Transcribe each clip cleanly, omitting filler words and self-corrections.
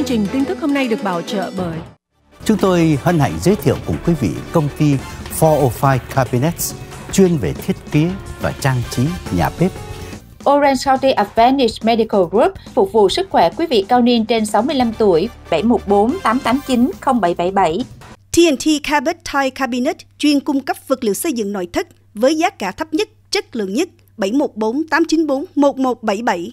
trình tin tức hôm nay được bảo trợ bởi chúng tôi hân hạnh giới thiệu cùng quý vị công ty 405 Cabinets chuyên về thiết kế và trang trí nhà bếp. Orange County Advantage Medical Group phục vụ sức khỏe quý vị cao niên trên 65 tuổi. 714-889-0777. TNT Cabot Tile Cabinet chuyên cung cấp vật liệu xây dựng nội thất với giá cả thấp nhất, chất lượng nhất. 714-894-1177.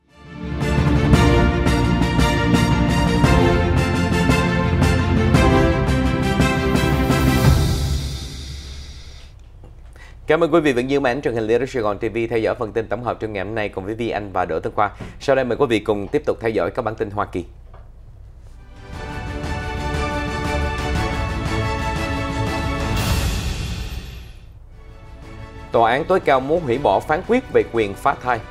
Cảm ơn quý vị vẫn giữ màn truyền hình Lê Sài Gòn TV theo dõi phần tin tổng hợp trong ngày hôm nay cùng với Vi Anh và Đỗ Tân Khoa. Sau đây mời quý vị cùng tiếp tục theo dõi các bản tin Hoa Kỳ. Tòa án tối cao muốn hủy bỏ phán quyết về quyền phá thai.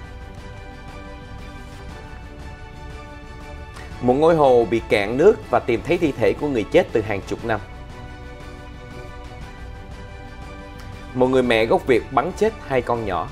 Một ngôi hồ bị cạn nước và tìm thấy thi thể của người chết từ hàng chục năm. Một người mẹ gốc Việt bắn chết 2 con nhỏ.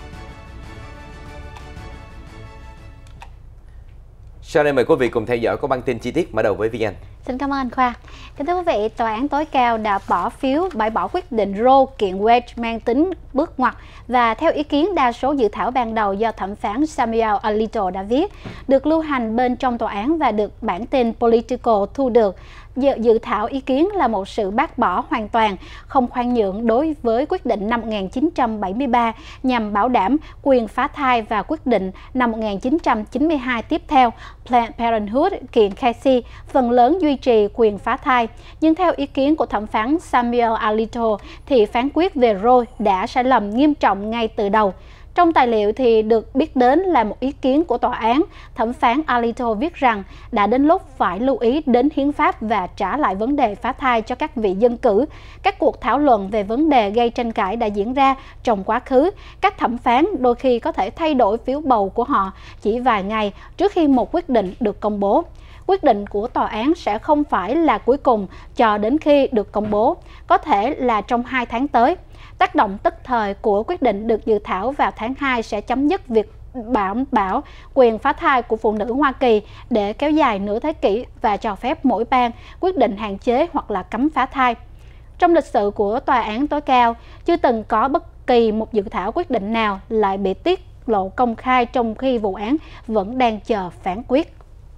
Sau đây mời quý vị cùng theo dõi các bản tin chi tiết, mở đầu với Vi Anh. Xin cảm ơn anh Khoa. Kính thưa quý vị, Tòa án tối cao đã bỏ phiếu bãi bỏ quyết định Roe kiện Wade mang tính bước ngoặt và theo ý kiến đa số dự thảo ban đầu do thẩm phán Samuel Alito đã viết, được lưu hành bên trong tòa án và được bản tin Politico thu được. Dự thảo ý kiến là một sự bác bỏ hoàn toàn, không khoan nhượng đối với quyết định năm 1973 nhằm bảo đảm quyền phá thai và quyết định năm 1992 tiếp theo, Planned Parenthood kiện Casey, phần lớn duy trì quyền phá thai. Nhưng theo ý kiến của thẩm phán Samuel Alito thì phán quyết về Roe đã sai lầm nghiêm trọng ngay từ đầu. Trong tài liệu thì được biết đến là một ý kiến của tòa án, thẩm phán Alito viết rằng đã đến lúc phải lưu ý đến hiến pháp và trả lại vấn đề phá thai cho các vị dân cử. Các cuộc thảo luận về vấn đề gây tranh cãi đã diễn ra trong quá khứ. Các thẩm phán đôi khi có thể thay đổi phiếu bầu của họ chỉ vài ngày trước khi một quyết định được công bố. Quyết định của tòa án sẽ không phải là cuối cùng cho đến khi được công bố, có thể là trong 2 tháng tới. Tác động tức thời của quyết định được dự thảo vào tháng 2 sẽ chấm dứt việc đảm bảo quyền phá thai của phụ nữ Hoa Kỳ để kéo dài nửa thế kỷ và cho phép mỗi bang quyết định hạn chế hoặc là cấm phá thai. Trong lịch sử của Tòa án tối cao, chưa từng có bất kỳ một dự thảo quyết định nào lại bị tiết lộ công khai trong khi vụ án vẫn đang chờ phán quyết.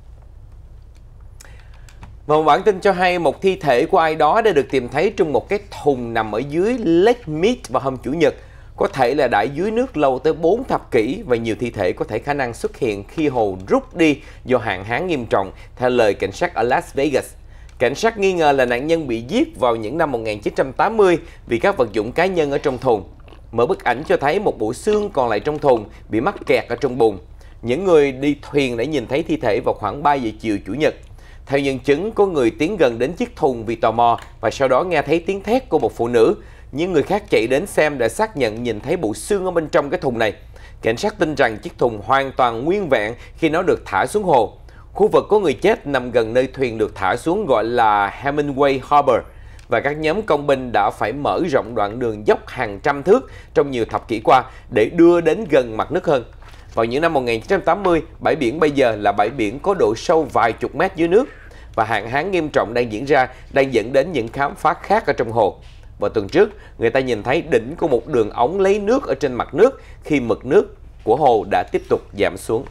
Và một bản tin cho hay một thi thể của ai đó đã được tìm thấy trong một cái thùng nằm ở dưới Lake Mead vào hôm Chủ nhật. Có thể là đã dưới nước lâu tới 4 thập kỷ và nhiều thi thể có thể khả năng xuất hiện khi hồ rút đi do hạn hán nghiêm trọng, theo lời cảnh sát ở Las Vegas. Cảnh sát nghi ngờ là nạn nhân bị giết vào những năm 1980 vì các vật dụng cá nhân ở trong thùng. Mở bức ảnh cho thấy một bộ xương còn lại trong thùng bị mắc kẹt ở trong bùn. Những người đi thuyền đã nhìn thấy thi thể vào khoảng 3 giờ chiều Chủ nhật. Theo nhân chứng, có người tiến gần đến chiếc thùng vì tò mò và sau đó nghe thấy tiếng thét của một phụ nữ. Những người khác chạy đến xem đã xác nhận nhìn thấy bộ xương ở bên trong cái thùng này. Cảnh sát tin rằng chiếc thùng hoàn toàn nguyên vẹn khi nó được thả xuống hồ. Khu vực có người chết nằm gần nơi thuyền được thả xuống gọi là Hemingway Harbor và các nhóm công binh đã phải mở rộng đoạn đường dốc hàng trăm thước trong nhiều thập kỷ qua để đưa đến gần mặt nước hơn. Vào những năm 1980, bãi biển bây giờ là bãi biển có độ sâu vài chục mét dưới nước và hạn hán nghiêm trọng đang diễn ra đang dẫn đến những khám phá khác ở trong hồ. Vào tuần trước, người ta nhìn thấy đỉnh của một đường ống lấy nước ở trên mặt nước khi mực nước của hồ đã tiếp tục giảm xuống.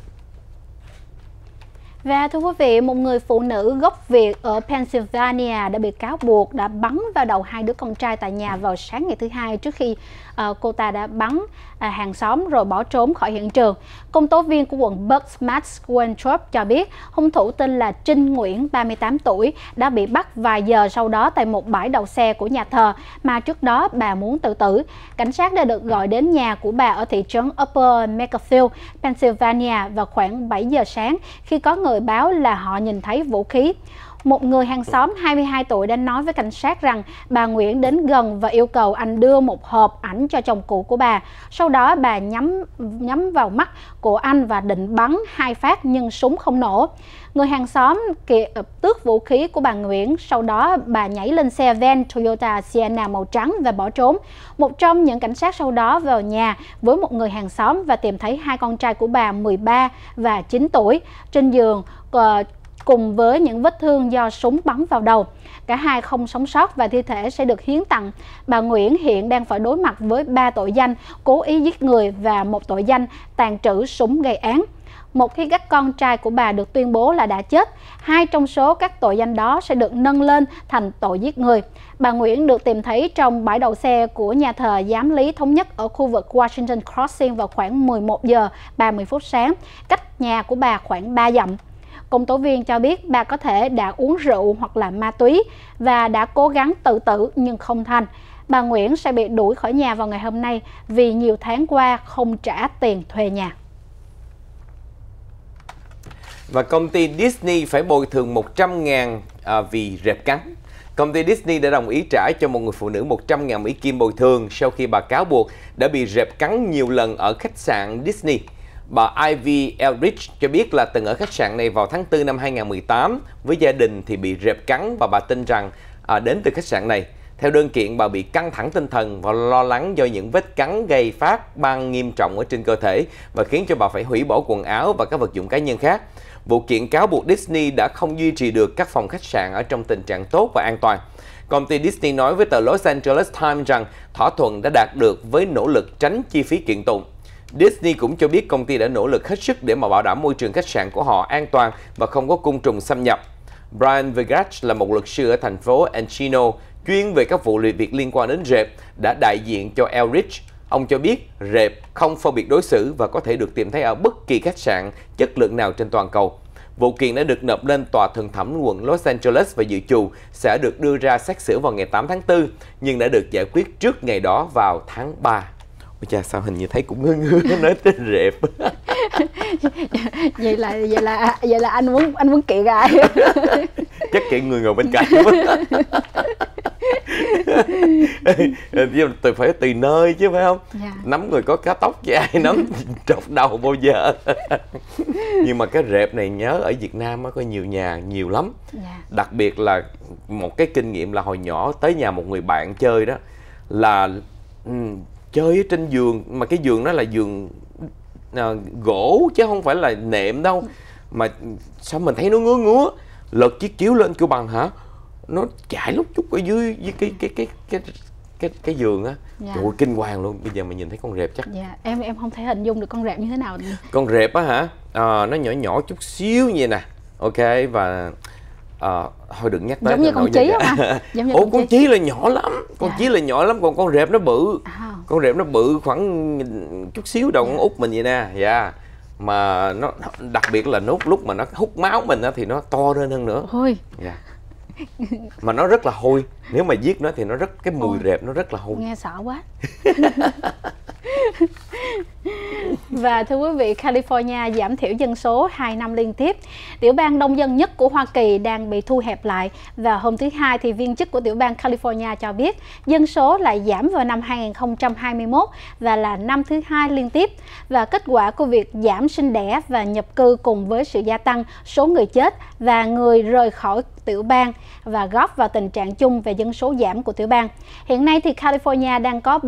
Và thưa quý vị, một người phụ nữ gốc Việt ở Pennsylvania đã bị cáo buộc đã bắn vào đầu 2 đứa con trai tại nhà vào sáng ngày thứ Hai trước khi cô ta đã bắn hàng xóm rồi bỏ trốn khỏi hiện trường. Công tố viên của quận Bucks Matt Weintraub cho biết hung thủ tên là Trinh Nguyễn, 38 tuổi, đã bị bắt vài giờ sau đó tại một bãi đậu xe của nhà thờ mà trước đó bà muốn tự tử. Cảnh sát đã được gọi đến nhà của bà ở thị trấn Upper Makerfield, Pennsylvania vào khoảng 7 giờ sáng khi có người báo là họ nhìn thấy vũ khí. Một người hàng xóm 22 tuổi đã nói với cảnh sát rằng bà Nguyễn đến gần và yêu cầu anh đưa một hộp ảnh cho chồng cũ của bà. Sau đó bà nhắm vào mắt của anh và định bắn 2 phát nhưng súng không nổ. Người hàng xóm tước vũ khí của bà Nguyễn, sau đó bà nhảy lên xe van Toyota Sienna màu trắng và bỏ trốn. Một trong những cảnh sát sau đó vào nhà với một người hàng xóm và tìm thấy 2 con trai của bà 13 và 9 tuổi trên giường cùng với những vết thương do súng bắn vào đầu. Cả hai không sống sót và thi thể sẽ được hiến tặng. Bà Nguyễn hiện đang phải đối mặt với 3 tội danh cố ý giết người và 1 tội danh tàng trữ súng gây án. Một khi các con trai của bà được tuyên bố là đã chết, 2 trong số các tội danh đó sẽ được nâng lên thành tội giết người. Bà Nguyễn được tìm thấy trong bãi đậu xe của nhà thờ Giám lý Thống nhất ở khu vực Washington Crossing vào khoảng 11 giờ 30 phút sáng, cách nhà của bà khoảng 3 dặm. Công tố viên cho biết bà có thể đã uống rượu hoặc là ma túy và đã cố gắng tự tử nhưng không thành. Bà Nguyễn sẽ bị đuổi khỏi nhà vào ngày hôm nay vì nhiều tháng qua không trả tiền thuê nhà. Và công ty Disney phải bồi thường 100.000 vì rệp cắn. Công ty Disney đã đồng ý trả cho một người phụ nữ 100.000 Mỹ Kim bồi thường sau khi bà cáo buộc đã bị rệp cắn nhiều lần ở khách sạn Disney. Bà Ivy Eldridge cho biết là từng ở khách sạn này vào tháng 4 năm 2018 với gia đình thì bị rệp cắn và bà tin rằng đến từ khách sạn này. Theo đơn kiện, bà bị căng thẳng tinh thần và lo lắng do những vết cắn gây phát ban nghiêm trọng ở trên cơ thể và khiến cho bà phải hủy bỏ quần áo và các vật dụng cá nhân khác. Vụ kiện cáo buộc Disney đã không duy trì được các phòng khách sạn ở trong tình trạng tốt và an toàn. Công ty Disney nói với tờ Los Angeles Times rằng thỏa thuận đã đạt được với nỗ lực tránh chi phí kiện tụng. Disney cũng cho biết công ty đã nỗ lực hết sức để mà bảo đảm môi trường khách sạn của họ an toàn và không có côn trùng xâm nhập. Brian Vegas là một luật sư ở thành phố Encino chuyên về các vụ việc liên quan đến rệp đã đại diện cho Eldridge. Ông cho biết rệp không phân biệt đối xử và có thể được tìm thấy ở bất kỳ khách sạn chất lượng nào trên toàn cầu. Vụ kiện đã được nộp lên tòa thượng thẩm quận Los Angeles và dự trù sẽ được đưa ra xét xử vào ngày 8 tháng 4, nhưng đã được giải quyết trước ngày đó vào tháng 3. Ôi cha, sao hình như thấy cũng ngứa nói tới rệp. vậy là anh muốn kiện ai? Chắc kiện người ngồi bên cạnh. Tôi phải tùy nơi chứ phải không? Yeah. Nắm người có cá tóc chứ ai nắm trọc đầu bao giờ. Nhưng mà cái rệp này nhớ ở Việt Nam có nhiều nhà nhiều lắm. Yeah. Đặc biệt là một cái kinh nghiệm là hồi nhỏ tới nhà một người bạn chơi đó là chơi ở trên giường, mà cái giường đó là giường gỗ chứ không phải là nệm đâu, mà sao mình thấy nó ngứa lật chiếc chiếu lên kêu bằng hả, nó chảy lúc chút ở dưới cái giường á. Dạ. Trời ơi, kinh hoàng luôn. Bây giờ mình nhìn thấy con rệp chắc. Dạ, em không thể hình dung được con rệp như thế nào. Con rệp á hả? Nó nhỏ chút xíu như vậy nè. Ok, và thôi đừng nhắc tới. Giống như con chí không hả? Ủa, con chí là nhỏ lắm. Con chí là nhỏ lắm, còn con rệp nó bự. Con rệp nó bự khoảng chút xíu đầu con út mình vậy nè. Dạ. Mà nó đặc biệt là lúc mà nó hút máu mình á thì nó to lên hơn nữa. Hôi. Dạ. Mà nó rất là hôi. Nếu mà giết nó thì nó rất, cái mùi rệp nó rất là hôi. Nghe sợ quá. Và thưa quý vị, California giảm thiểu dân số 2 năm liên tiếp. Tiểu bang đông dân nhất của Hoa Kỳ đang bị thu hẹp lại. Và hôm thứ Hai thì viên chức của tiểu bang California cho biết dân số lại giảm vào năm 2021 và là năm thứ 2 liên tiếp. Và kết quả của việc giảm sinh đẻ và nhập cư cùng với sự gia tăng số người chết và người rời khỏi tiểu bang và góp vào tình trạng chung về dân số giảm của tiểu bang. Hiện nay thì California đang có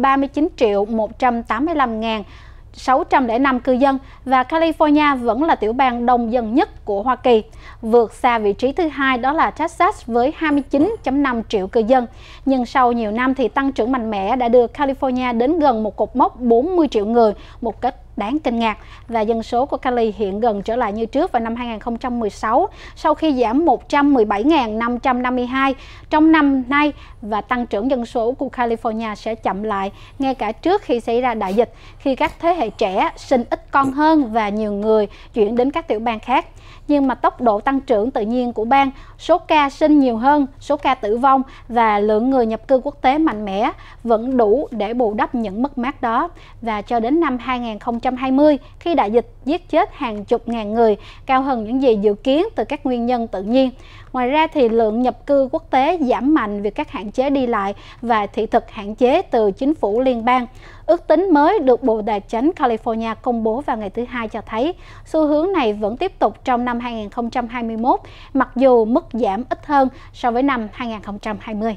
39.185.605 cư dân và California vẫn là tiểu bang đông dân nhất của Hoa Kỳ, vượt xa vị trí thứ hai đó là Texas với 29.5 triệu cư dân. Nhưng sau nhiều năm thì tăng trưởng mạnh mẽ đã đưa California đến gần một cột mốc 40 triệu người một cách đáng kinh ngạc, và dân số của Cali hiện gần trở lại như trước vào năm 2016 sau khi giảm 117.552 trong năm nay, và tăng trưởng dân số của California sẽ chậm lại ngay cả trước khi xảy ra đại dịch, khi các thế hệ trẻ sinh ít con hơn và nhiều người chuyển đến các tiểu bang khác. Nhưng mà tốc độ tăng trưởng tự nhiên của bang, số ca sinh nhiều hơn, số ca tử vong và lượng người nhập cư quốc tế mạnh mẽ vẫn đủ để bù đắp những mất mát đó. Và cho đến năm 2020, khi đại dịch giết chết hàng chục ngàn người, cao hơn những gì dự kiến từ các nguyên nhân tự nhiên. Ngoài ra thì lượng nhập cư quốc tế giảm mạnh vì các hạn chế đi lại và thị thực hạn chế từ chính phủ liên bang. Ước tính mới được Bộ Tài chính California công bố vào ngày thứ Hai cho thấy xu hướng này vẫn tiếp tục trong năm 2021, mặc dù mức giảm ít hơn so với năm 2020.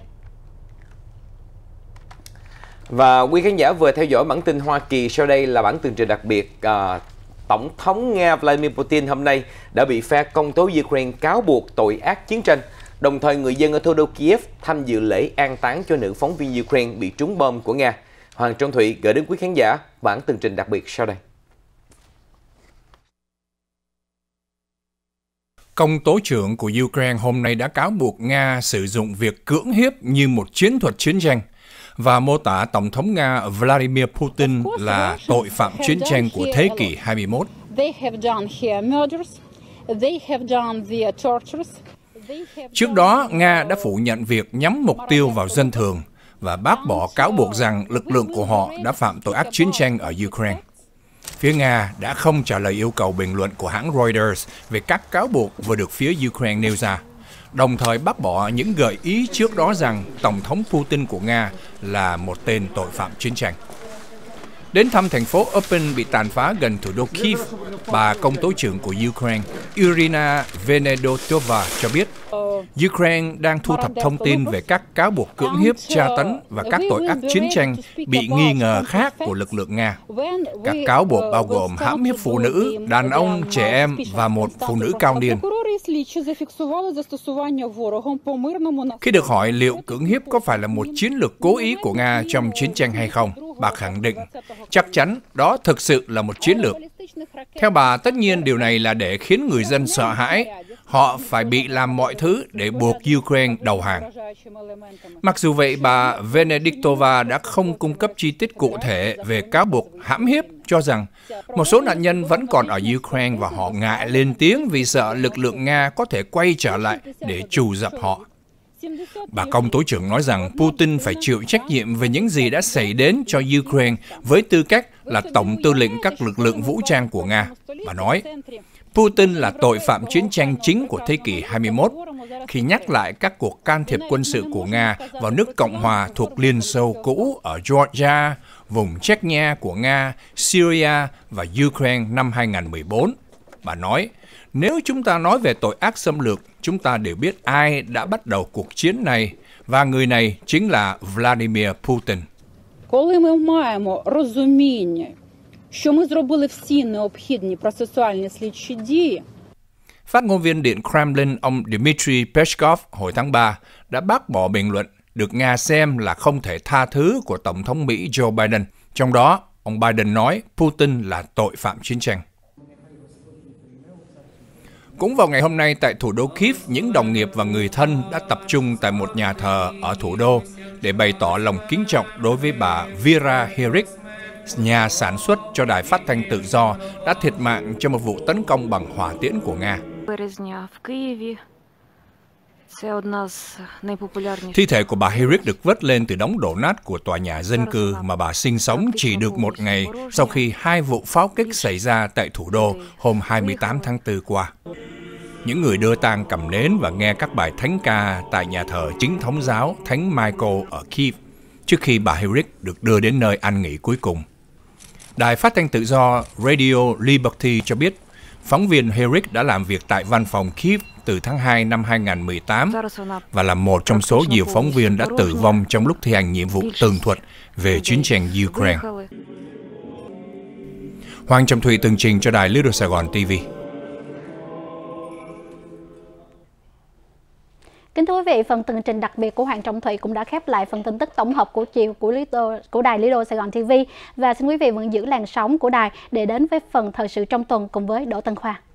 Và quý khán giả vừa theo dõi bản tin Hoa Kỳ, sau đây là bản tường trình đặc biệt Tổng thống Nga Vladimir Putin hôm nay đã bị phe công tố Ukraine cáo buộc tội ác chiến tranh. Đồng thời, người dân ở thủ đô Kiev tham dự lễ an táng cho nữ phóng viên Ukraine bị trúng bom của Nga. Hoàng Trung Thụy gửi đến quý khán giả bản tường trình đặc biệt sau đây. Công tố trưởng của Ukraine hôm nay đã cáo buộc Nga sử dụng việc cưỡng hiếp như một chiến thuật chiến tranh và mô tả Tổng thống Nga Vladimir Putin là tội phạm chiến tranh của thế kỷ 21. Trước đó, Nga đã phủ nhận việc nhắm mục tiêu vào dân thường và bác bỏ cáo buộc rằng lực lượng của họ đã phạm tội ác chiến tranh ở Ukraine. Phía Nga đã không trả lời yêu cầu bình luận của hãng Reuters về các cáo buộc vừa được phía Ukraine nêu ra, đồng thời bác bỏ những gợi ý trước đó rằng Tổng thống Putin của Nga là một tên tội phạm chiến tranh. Đến thăm thành phố Irpin bị tàn phá gần thủ đô Kyiv, bà công tố trưởng của Ukraine Irina Venedotova cho biết Ukraine đang thu thập thông tin về các cáo buộc cưỡng hiếp, tra tấn và các tội ác chiến tranh bị nghi ngờ khác của lực lượng Nga. Các cáo buộc bao gồm hãm hiếp phụ nữ, đàn ông, trẻ em và một phụ nữ cao niên. Khi được hỏi liệu cưỡng hiếp có phải là một chiến lược cố ý của Nga trong chiến tranh hay không, bà khẳng định chắc chắn đó thực sự là một chiến lược. Theo bà, tất nhiên điều này là để khiến người dân sợ hãi. Họ phải bị làm mọi thứ để buộc Ukraine đầu hàng. Mặc dù vậy, bà Venediktova đã không cung cấp chi tiết cụ thể về cáo buộc hãm hiếp, cho rằng một số nạn nhân vẫn còn ở Ukraine và họ ngại lên tiếng vì sợ lực lượng Nga có thể quay trở lại để trù dập họ. Bà công tố trưởng nói rằng Putin phải chịu trách nhiệm về những gì đã xảy đến cho Ukraine với tư cách là tổng tư lệnh các lực lượng vũ trang của Nga. Bà nói, Putin là tội phạm chiến tranh chính của thế kỷ 21 khi nhắc lại các cuộc can thiệp quân sự của Nga vào nước Cộng hòa thuộc Liên Xô cũ ở Georgia, vùng Chechnya của Nga, Syria và Ukraine năm 2014. Bà nói, nếu chúng ta nói về tội ác xâm lược, chúng ta đều biết ai đã bắt đầu cuộc chiến này, và người này chính là Vladimir Putin. Коли ми маємо розуміння, що ми зробили всі необхідні процесуальні слідчі дії. Phát ngôn viên Điện Kremlin ông Dmitry Peskov hồi tháng 3 đã bác bỏ bình luận được Nga xem là không thể tha thứ của Tổng thống Mỹ Joe Biden. Trong đó, ông Biden nói Putin là tội phạm chiến tranh. Cũng vào ngày hôm nay tại thủ đô Kyiv, những đồng nghiệp và người thân đã tập trung tại một nhà thờ ở thủ đô để bày tỏ lòng kính trọng đối với bà Vera Hirik, nhà sản xuất cho đài phát thanh tự do đã thiệt mạng trong một vụ tấn công bằng hỏa tiễn của Nga. Thi thể của bà Hirik được vớt lên từ đống đổ nát của tòa nhà dân cư mà bà sinh sống chỉ được một ngày sau khi 2 vụ pháo kích xảy ra tại thủ đô hôm 28 tháng 4 qua. Những người đưa tang cầm nến và nghe các bài thánh ca tại nhà thờ chính thống giáo Thánh Michael ở Kyiv trước khi bà Hirik được đưa đến nơi an nghỉ cuối cùng. Đài phát thanh tự do Radio Liberty cho biết phóng viên Hirik đã làm việc tại văn phòng Kyiv từ tháng 2 năm 2018 và là một trong số nhiều phóng viên đã tử vong trong lúc thi hành nhiệm vụ tường thuật về chiến tranh Ukraine. Hoàng Trọng Thụy tường trình cho đài Little Sài Gòn TV. Kính thưa quý vị, phần tường trình đặc biệt của Hoàng Trọng Thụy cũng đã khép lại phần tin tức tổng hợp của chiều của đài Lido Sài Gòn TV. Và xin quý vị vẫn giữ làn sóng của đài để đến với phần thời sự trong tuần cùng với Đỗ Tân Khoa.